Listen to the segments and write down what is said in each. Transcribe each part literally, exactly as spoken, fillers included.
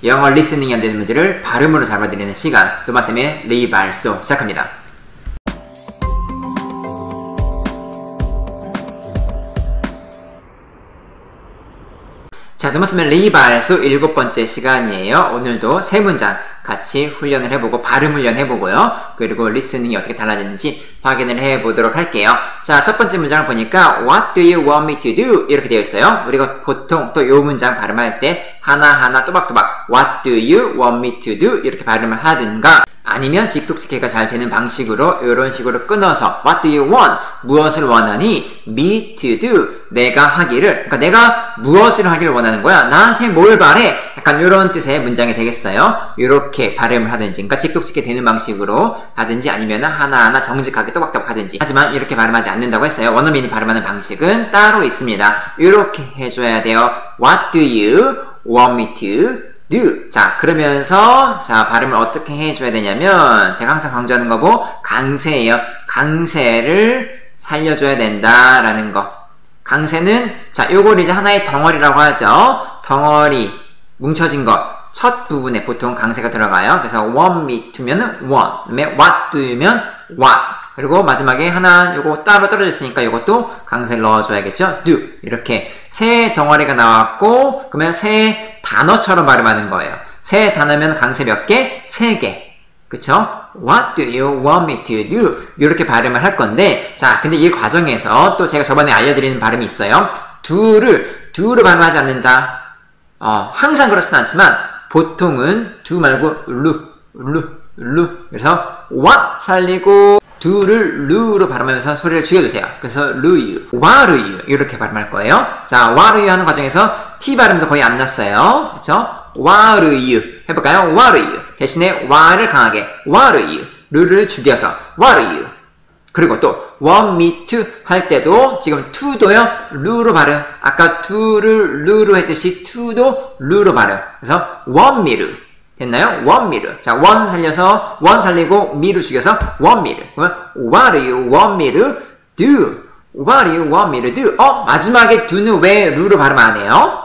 영어 리스닝이 안 되는 문제를 발음으로 잡아드리는 시간, 또마쌤의 리발소 시작합니다. 자, 또마쌤의 리발소 일곱 번째 시간이에요. 오늘도 세 문장 같이 훈련을 해보고 발음 훈련 해보고요. 그리고 리스닝이 어떻게 달라졌는지 확인을 해보도록 할게요. 자, 첫 번째 문장을 보니까 What do you want me to do? 이렇게 되어 있어요. 우리가 보통 또 이 문장 발음할 때 하나하나 또박또박 What do you want me to do? 이렇게 발음을 하든가, 아니면 직독직해가 잘 되는 방식으로 이런 식으로 끊어서 What do you want? 무엇을 원하니? Me to do. 내가 하기를, 그러니까 내가 무엇을 하기를 원하는 거야. 나한테 뭘 바래? 약간 이런 뜻의 문장이 되겠어요. 이렇게 발음을 하든지, 그러니까 직독직해 되는 방식으로 하든지, 아니면 하나하나 정직하게 또박또박 하든지. 하지만 이렇게 발음하지 않는다고 했어요. 원어민이 발음하는 방식은 따로 있습니다. 이렇게 해줘야 돼요. What do you want me to do? 자, 그러면서 자, 발음을 어떻게 해줘야 되냐면, 제가 항상 강조하는 거고 강세예요. 강세를 살려줘야 된다라는 거. 강세는, 자, 요걸 이제 하나의 덩어리라고 하죠. 덩어리, 뭉쳐진 것. 첫 부분에 보통 강세가 들어가요. 그래서 want me to면은 want, 그다음에 what do면 what. 그리고 마지막에 하나 요거 따로 떨어져 있으니까 요것도 강세를 넣어줘야겠죠. do. 이렇게 세 덩어리가 나왔고, 그러면 세 단어처럼 발음하는 거예요. 세 단어면 강세 몇 개? 세 개. 그쵸? What do you want me to do? 이렇게 발음을 할 건데, 자, 근데 이 과정에서 또 제가 저번에 알려드리는 발음이 있어요. do를, do를 발음하지 않는다. 어, 항상 그렇진 않지만, 보통은 do 말고 루, 루, 루. 그래서 what 살리고 do를 루로 발음하면서 소리를 죽여주세요. 그래서 루유, 와루유 이렇게 발음할 거예요. 자, 와루유 하는 과정에서 T 발음도 거의 안 났어요. 그쵸? 와루유 해볼까요? 와루유 대신에 와를 강하게 와루유, 루를 죽여서 와루유. 그리고 또 want me to 할 때도 지금 to도요 루로 발음. 아까 to를 루로 했듯이 to도 루로 발음. 그래서 want me to 됐나요? want me to. 자, want 살려서 want 살리고 me를 죽여서 want me to. 그러면 what do you want me to do? What do you want me to do? 어? 마지막에 do는 왜 루로 발음 안 해요?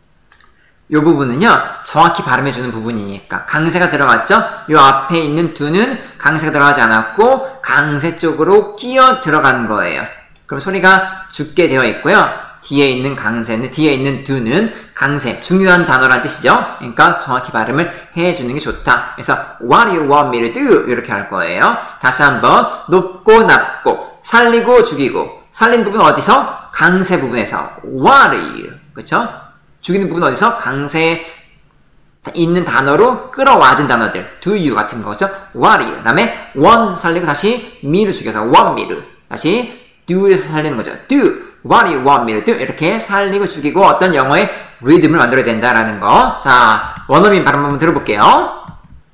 이 부분은요, 정확히 발음해주는 부분이니까. 강세가 들어갔죠? 이 앞에 있는 do는 강세가 들어가지 않았고 강세 쪽으로 끼어 들어간 거예요. 그럼 소리가 죽게 되어 있고요. 뒤에 있는 강세는, 뒤에 있는 do는 강세, 중요한 단어란 뜻이죠. 그러니까 정확히 발음을 해주는 게 좋다. 그래서 what do you want me to do? 이렇게 할 거예요. 다시 한번 높고 낮고 살리고 죽이고. 살린 부분 어디서? 강세 부분에서 what do you, 그쵸? 죽이는 부분 어디서? 강세 있는 단어로 끌어와진 단어들, do you 같은 거죠. what do you. 그 다음에 want 살리고 다시 me를 죽여서 want me to. 다시 do에서 살리는 거죠. do. What do you want me to do? 이렇게 살리고 죽이고 어떤 영어의 리듬을 만들어야 된다라는 거. 자, 원어민 발음 한번 들어볼게요.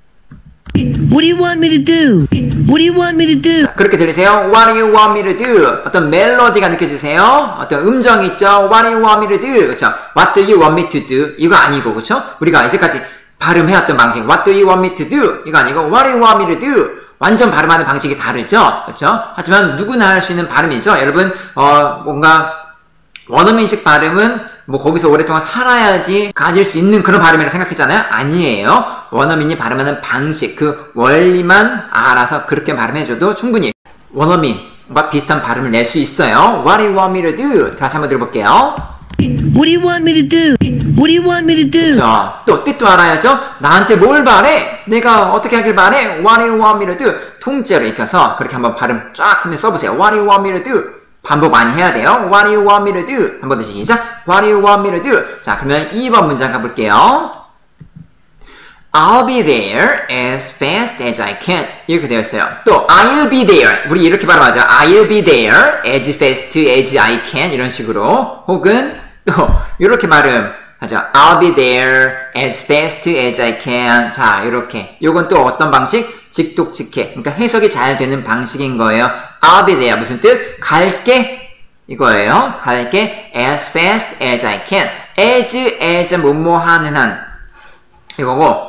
What do you want me to do? What do you want me to do? 자, 그렇게 들리세요? What do you want me to do? 어떤 멜로디가 느껴지세요? 어떤 음정이 있죠? What do you want me to do? 그쵸? What do you want me to do? 이거 아니고, 그쵸? 우리가 이제까지 발음해왔던 방식. What do you want me to do? 이거 아니고, What do you want me to do? 완전 발음하는 방식이 다르죠? 그렇죠? 하지만 누구나 할 수 있는 발음이죠? 여러분, 어, 뭔가, 원어민식 발음은 뭐 거기서 오랫동안 살아야지 가질 수 있는 그런 발음이라고 생각했잖아요? 아니에요. 원어민이 발음하는 방식, 그 원리만 알아서 그렇게 발음해줘도 충분히 원어민과 비슷한 발음을 낼 수 있어요. What do you want me to do? 다시 한번 들어볼게요. What do you want me to do? What do you want me to do? 그쵸. 또 뜻도 알아야죠. 나한테 뭘 바래? 내가 어떻게 하길 바래? What do you want me to do? 통째로 익혀서 그렇게 한번 발음 쫙 하면 써보세요. What do you want me to do? 반복 많이 해야 돼요. What do you want me to do? 한번 더 시작. What do you want me to do? 자, 그러면 이 번 문장 가볼게요. I'll be there as fast as I can. 이렇게 되어 있어요. 또 I'll be there. 우리 이렇게 발음하죠. I'll be there as fast as I can. 이런 식으로. 혹은 또 이렇게 발음하죠. I'll be there as fast as I can. 자, 이렇게. 요건 또 어떤 방식? 직독직해. 그러니까 해석이 잘 되는 방식인 거예요. I'll be there. 무슨 뜻? 갈게. 이거예요. 갈게. as fast as I can. as, as 뭐뭐 하는 한. 이거고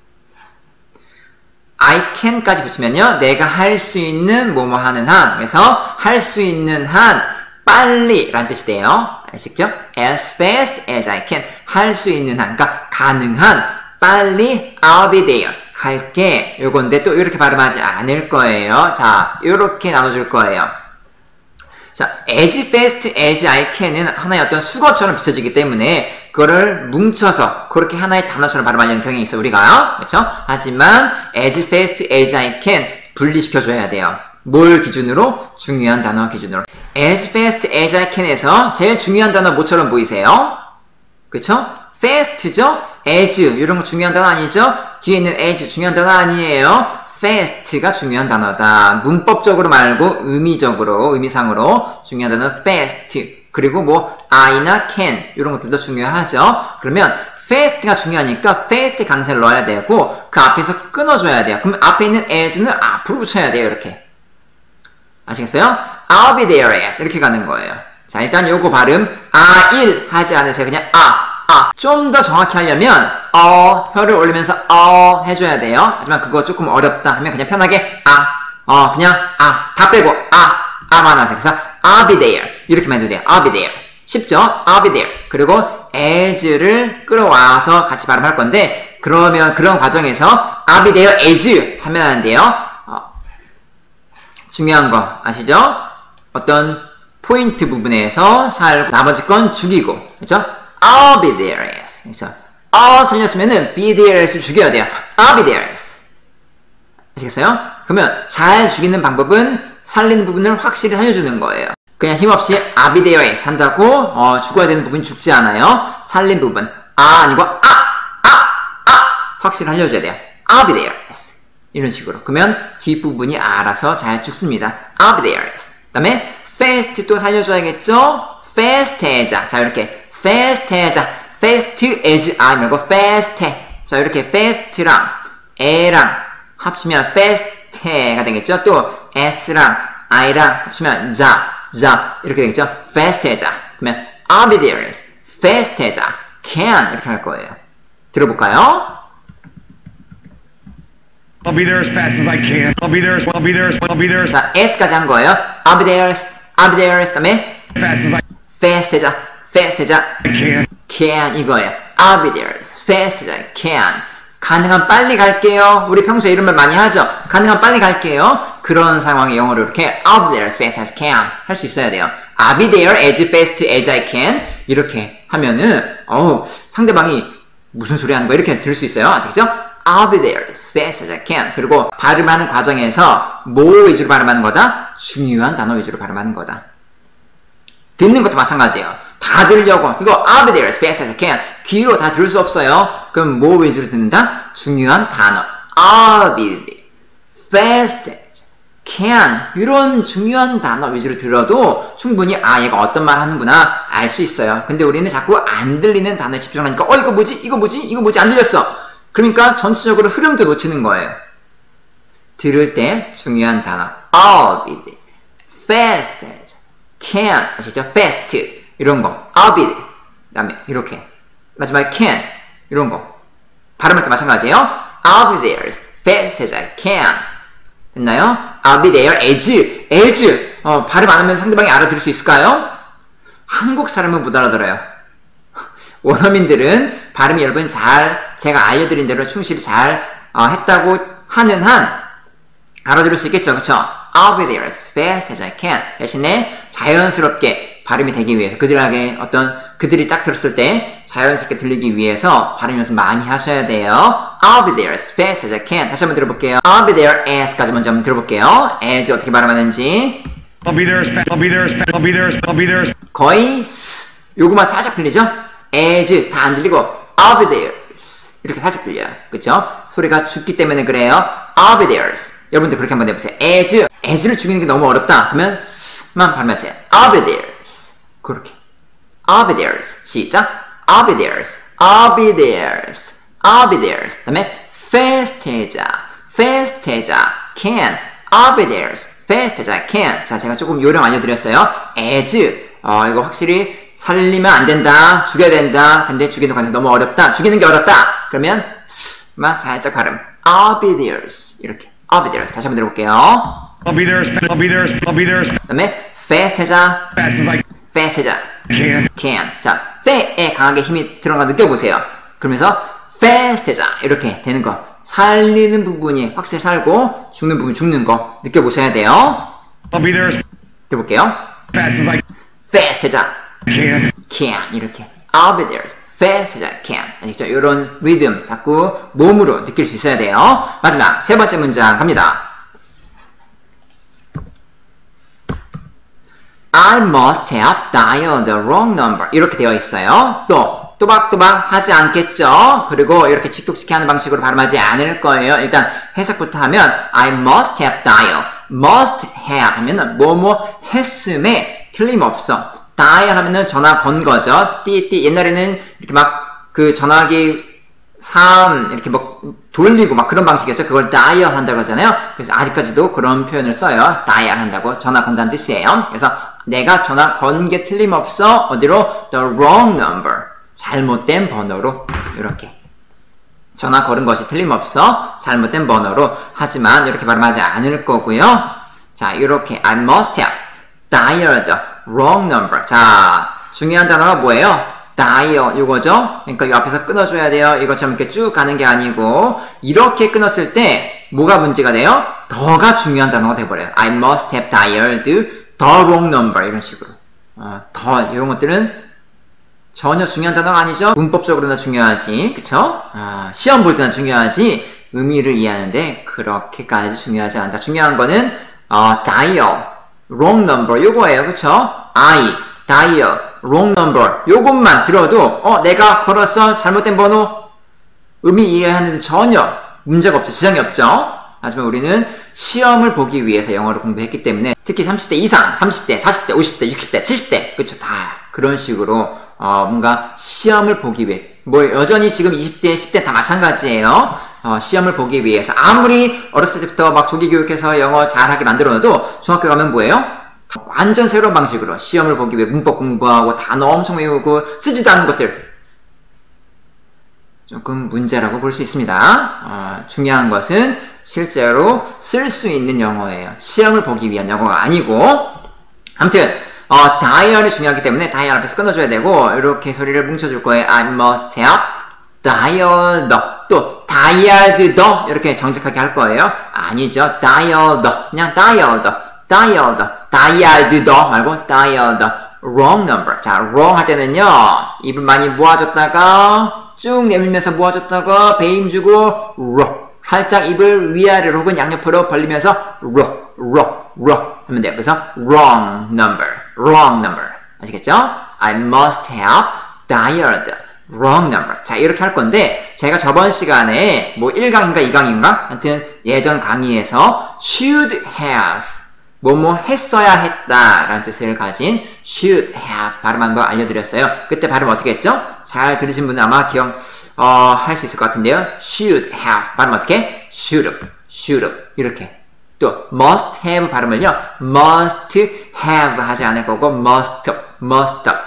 I can까지 붙이면요. 내가 할 수 있는 뭐뭐 하는 한. 그래서 할 수 있는 한 빨리 라는 뜻이 돼요. 아시죠? as fast as I can. 할 수 있는 한. 그러니까 가능한 빨리 I'll be there. 갈게. 요건데 또 이렇게 발음하지 않을 거예요. 자, 요렇게 나눠줄 거예요. 자, as fast as I can은 하나의 어떤 수거처럼 비춰지기 때문에 그거를 뭉쳐서 그렇게 하나의 단어처럼 발음하려는 경향이 있어요, 우리가. 그렇죠? 하지만 as fast as I can 분리시켜줘야 돼요. 뭘 기준으로? 중요한 단어 기준으로. as fast as I can에서 제일 중요한 단어 뭐처럼 보이세요? 그쵸? fast죠? as 이런 거 중요한 단어 아니죠? 뒤에 있는 as 중요한 단어 아니에요? fast가 중요한 단어다. 문법적으로 말고 의미적으로, 의미상으로 중요한 단어는 fast. 그리고 뭐 I나 can 이런 것들도 중요하죠. 그러면 fast가 중요하니까 fast 강세를 넣어야 되고 그 앞에서 끊어줘야 돼요. 그럼 앞에 있는 as는 앞으로 붙여야 돼요. 이렇게. 아시겠어요? I'll be there as 이렇게 가는 거예요. 자, 일단 요거 발음 I'll 하지 않으세요. 그냥 아, 아. 좀 더 정확히 하려면 어, 혀를 올리면서 어 해줘야 돼요. 하지만 그거 조금 어렵다 하면 그냥 편하게 아, 어, 그냥 아, 다 빼고 아, 아만 하세요. 그래서 I'll be there 이렇게만 해도 돼요. I'll be there. 쉽죠? I'll be there. 그리고 as를 끌어와서 같이 발음할 건데 그러면 그런 과정에서 I'll be there as 하면 안 돼요. 어, 중요한 거 아시죠? 어떤 포인트 부분에서 살고 나머지 건 죽이고 그렇죠? I'll be there as 그렇죠? 어 살렸으면은 be there as를 죽여야 돼요. I'll be there as 아시겠어요? 그러면 잘 죽이는 방법은 살리는 부분을 확실히 살려주는 거예요. 그냥 힘없이 I'll be there as 한다고 어, 죽어야 되는 부분이 죽지 않아요. 살린 부분 아 아니고 아! 아! 아! 확실히 살려줘야 돼요. I'll be there as 이런 식으로. 그러면 뒷부분이 알아서 잘 죽습니다. I'll be there as 그 다음에 fast 또 살려줘야겠죠? fast as 자 이렇게 fast as fast as I 말고 fast 자 이렇게 fast랑 a랑 합치면 fast가 되겠죠? 또 s랑 i랑 합치면 자, 자 이렇게 되겠죠? fast as 그러면 I'll be there as fast as I can 이렇게 할 거예요. 들어볼까요? I'll be there as fast as I can. I'll be there as I'll be there as I'll be there as 자, s까지 한 거예요. I'll be there as I'll be there as 그다음에 fast as I fast as fast as can. can 이거예요. I'll be there as fast as I can. 가능한 빨리 갈게요. 우리 평소에 이런 말 많이 하죠. 가능한 빨리 갈게요. 그런 상황에 영어로 이렇게 I'll be there as fast as can 할 수 있어야 돼요. I'll be there as fast as I can 이렇게 하면은 어우 상대방이 무슨 소리 하는 거야 이렇게 들을 수 있어요. 아시겠죠? I'll be there as fast as I can. 그리고 발음하는 과정에서 뭐 위주로 발음하는 거다? 중요한 단어 위주로 발음하는 거다. 듣는 것도 마찬가지예요. 다 들으려고 이거 I'll be there as fast as I can 귀로 다 들을 수 없어요. 그럼 뭐 위주로 듣는다? 중요한 단어 I'll be there fast as can 이런 중요한 단어 위주로 들어도 충분히 아 얘가 어떤 말 하는구나 알 수 있어요. 근데 우리는 자꾸 안 들리는 단어에 집중하니까 어 이거 뭐지? 이거 뭐지? 이거 뭐지? 안 들렸어. 그러니까 전체적으로 흐름도 놓치는 거예요. 들을 때 중요한 단어 I'll be there fast as can 아시죠? fast 이런 거 I'll be there 그 다음에 이렇게 마지막에 can 이런 거 발음할 때 마찬가지예요. I'll be there as fast as I can 됐나요? I'll be there as as 어, 발음 안 하면 상대방이 알아들을 수 있을까요? 한국 사람은 못 알아들어요. 원어민들은 발음이 여러분 잘 제가 알려드린 대로 충실히 잘 어, 했다고 하는 한 알아들을 수 있겠죠. 그쵸? I'll be there as fast as I can 대신에 자연스럽게 발음이 되기 위해서 그들에게 어떤 그들이 딱 들었을 때 자연스럽게 들리기 위해서 발음 연습 많이 하셔야 돼요. I'll be there as fast as I can 다시 한번 들어볼게요. I'll be there as까지 먼저 한번 들어볼게요. as 어떻게 발음하는지 I'll be there as fast. I'll be there as fast. I'll be there as I'll be there as 거의 s 요거만 살짝 들리죠? as 다 안 들리고 I'll be there 이렇게 살짝 들려요. 그쵸? 소리가 죽기 때문에 그래요. I'll be there 여러분들 그렇게 한번 해보세요. as as를 죽이는 게 너무 어렵다 그러면 s만 발음하세요. I'll be there 그렇게 I'll be there 시작 I'll be there I'll be there I'll be there 그 다음에 fast as fast as can I'll be there fast as I can 자 제가 조금 요령 알려드렸어요. as 어 이거 확실히 살리면 안 된다 죽여야 된다 근데 죽이는 과정이 너무 어렵다 죽이는 게 어렵다 그러면 s만 살짝 발음 I'll be there 이렇게 I'll be there 다시 한번 들어볼게요. I'll be there as fast. I'll be there as I'll be there as 그 다음에 fast as fast as I fast as can. can 자 fa에 강하게 힘이 들어간 거 느껴보세요. 그러면서 fast해져. 이렇게 되는 거. 살리는 부분이 확실히 살고 죽는 부분 죽는 거 느껴보셔야 돼요. I'll be there as 들어볼게요. fast as I fast해져. can. can 이렇게 I'll be there fast as I can. 아시겠죠? 이런 리듬 자꾸 몸으로 느낄 수 있어야 돼요. 마지막 세 번째 문장 갑니다. I must have dialed the wrong number. 이렇게 되어 있어요. 또 또박또박 하지 않겠죠? 그리고 이렇게 직독시키 하는 방식으로 발음하지 않을 거예요. 일단 해석부터 하면 I must have dialed. must have 하면은 뭐뭐 했음에 틀림없어. dial 하면은 전화 건 거죠. 띠띠 옛날에는 이렇게 막 그 전화기 삼 이렇게 막 돌리고 막 그런 방식이었죠. 그걸 dial 한다고 하잖아요. 그래서 아직까지도 그런 표현을 써요. dial 한다고 전화 건다는 뜻이에요. 그래서 내가 전화 건 게 틀림없어. 어디로? the wrong number. 잘못된 번호로 이렇게 전화 걸은 것이 틀림없어. 잘못된 번호로. 하지만 이렇게 발음하지 않을 거고요. 자, 이렇게 I must have dialed the wrong number. 자, 중요한 단어가 뭐예요? dial 이거죠. 그러니까 이 앞에서 끊어줘야 돼요. 이것처럼 이렇게 쭉 가는 게 아니고 이렇게 끊었을 때 뭐가 문제가 돼요? 더가 중요한 단어가 돼버려요. I must have dialed the wrong number 이런 식으로. 어, 더 이런 것들은 전혀 중요한 단어가 아니죠. 문법적으로나 중요하지, 그쵸? 아, 시험 볼 때나 중요하지 의미를 이해하는데 그렇게까지 중요하지 않다. 중요한 거는 어, dial, wrong number 요거예요, 그쵸? I, dial, wrong number 요것만 들어도 어, 내가 걸었어 잘못된 번호 의미 이해하는데 전혀 문제가 없죠. 지장이 없죠. 하지만 우리는 시험을 보기 위해서 영어를 공부했기 때문에 특히 삼십 대 이상, 삼십 대, 사십 대, 오십 대, 육십 대, 칠십 대 그쵸? 다 그런 식으로 어, 뭔가 시험을 보기 위해 뭐 여전히 지금 이십 대, 십 대 다 마찬가지예요. 어, 시험을 보기 위해서 아무리 어렸을 때부터 막 조기 교육해서 영어 잘하게 만들어놔도 중학교 가면 뭐예요? 완전 새로운 방식으로 시험을 보기 위해 문법 공부하고 단어 엄청 외우고 쓰지도 않는 것들 조금 문제라고 볼 수 있습니다. 어, 중요한 것은 실제로 쓸 수 있는 영어예요. 시험을 보기 위한 영어가 아니고. 아무튼 어, dial이 중요하기 때문에 dial 앞에서 끊어줘야 되고 이렇게 소리를 뭉쳐줄 거예요. I must have dialed the. 또 dialed the 이렇게 정직하게 할 거예요. 아니죠. dialed the. 그냥 dialed the. dialed the. dialed the 말고 dialed the wrong number. 자, wrong 할 때는요. 입을 많이 모아줬다가 쭉 내밀면서 모아줬다가 배임 주고 로. 살짝 입을 위아래로 혹은 양옆으로 벌리면서 로, 로, 로 하면 돼요. 그래서 wrong number, wrong number. 아시겠죠? I must have dialed the wrong number. 자, 이렇게 할 건데 제가 저번 시간에 뭐 일 강인가 이 강인가? 하여튼 예전 강의에서 should have 뭐뭐 했어야 했다 라는 뜻을 가진 should have 발음한 거 알려드렸어요. 그때 발음 어떻게 했죠? 잘 들으신 분은 아마 기억 어, 할 수 있을 것 같은데요. should have 발음 어떻게? should have, should have 이렇게. 또 must have 발음을요. must have 하지 않을 거고 must have, must have.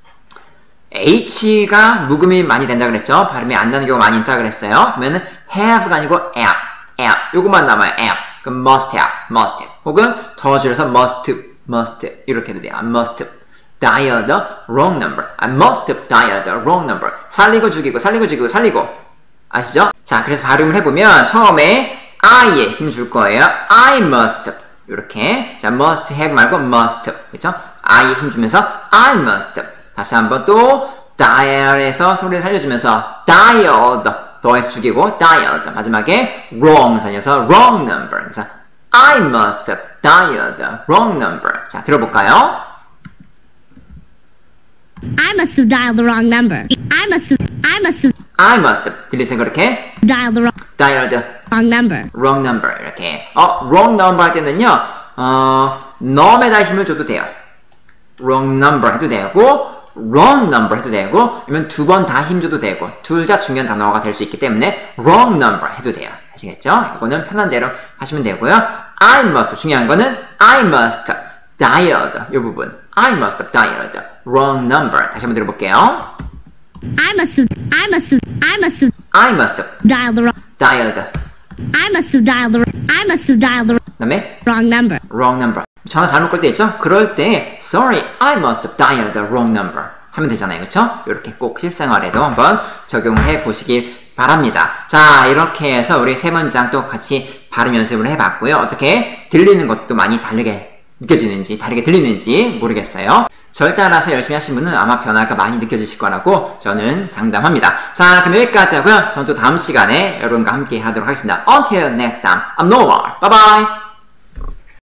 H가 묵음이 많이 된다 그랬죠. 발음이 안 나는 경우가 많이 있다 그랬어요. 그러면은 have가 아니고 have, have 요것만 남아요. have. 그럼 must have, must have. 혹은 더 줄여서 must, must 이렇게 해도 돼요. I must have dialed the wrong number. I must have dialed the wrong number. 살리고 죽이고 살리고 죽이고 살리고. 아시죠? 자, 그래서 발음을 해보면 처음에 I에 힘 줄 거예요. I must have. 이렇게. 자, must have 말고 must have. 그렇죠? I에 힘 주면서 I must have. 다시 한번 또 dial에서 소리를 살려주면서 dialed. 더해서 죽이고 dialed. 마지막에 wrong 살려서 wrong number. 그래서 I must have dialed the wrong number. 자, 들어볼까요? I must have dialed the wrong number. I must have, I must have I must have. 들리세요? 그렇게? dialed the wrong, dialed the wrong number. wrong number. 이렇게. 어, wrong number 할 때는요, 어, num에다 힘을 줘도 돼요. wrong number 해도 되고, wrong number 해도 되고, 아니면 두 번 다 힘 줘도 되고, 둘 다 중요한 단어가 될 수 있기 때문에 wrong number 해도 돼요. 아시겠죠? 이거는 편한 대로 하시면 되고요. I must. 중요한 거는 I must have dialed. 이 부분. I must have dialed the wrong number. 다시 한번 들어볼게요. I must have, I must have, I must have I must have dialed the wrong, dialed. I must have dialed the, I must have dialed the 그 다음에 wrong number. wrong number. 전화 잘못 걸 때 있죠? 그럴 때 sorry, I must have dialed the wrong number 하면 되잖아요. 그쵸? 이렇게 꼭 실생활에도 한번 적용해 보시길 바랍니다. 자, 이렇게 해서 우리 세 문장 또 같이 발음 연습을 해봤고요. 어떻게 들리는 것도 많이 다르게 느껴지는지, 다르게 들리는지 모르겠어요. 절 따라서 열심히 하신 분은 아마 변화가 많이 느껴지실 거라고 저는 장담합니다. 자, 그럼 여기까지 하고요. 저는 또 다음 시간에 여러분과 함께 하도록 하겠습니다. Until next time, I'm Noah. Bye bye!